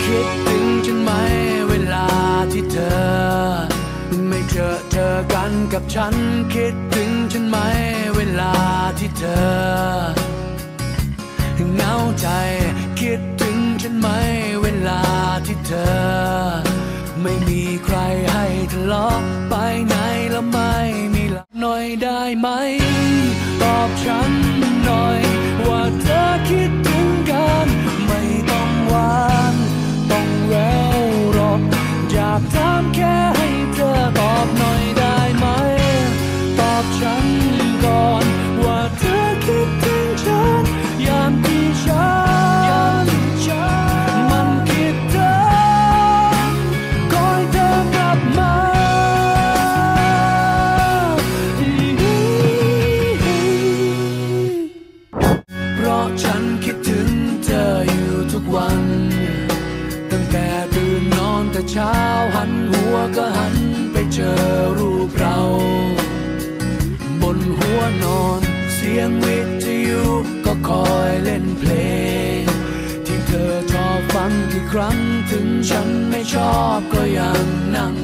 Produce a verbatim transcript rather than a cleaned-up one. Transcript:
คิดถึงฉันไหมเวลาที่เธอไม่เจอเจอกันกับฉันคิดถึงฉันไหมเวลาที่เธอเหงาใจคิดถึงฉันไหมเวลาที่เธอไม่มีใครให้ทะเลาะไปไหนแล้วไม่มีหลับหน่อยได้ไหมตอบฉันหน่อยว่าเธอคิดถึงกันไม่ต้องหวานต้องแววหรอกอยากถามแค่ให้เธอตอบหน่อยได้ไหมตอบฉันก่อนว่าเธอคิดถึงฉันยามที่ฉันมันคิดเธอคอยเธอกลับมาเพราะฉันคิดถึงเธออยู่ทุกวันตั้งแต่ตื่นนอนแต่เช้าหันหัวก็หันไปเจอรูปเราบนหัวนอนเสียงวิทยุก็คอยเล่นเพลงที่เธอชอบฟังกี่ครั้งถึงฉันไม่ชอบก็ยังนั่ง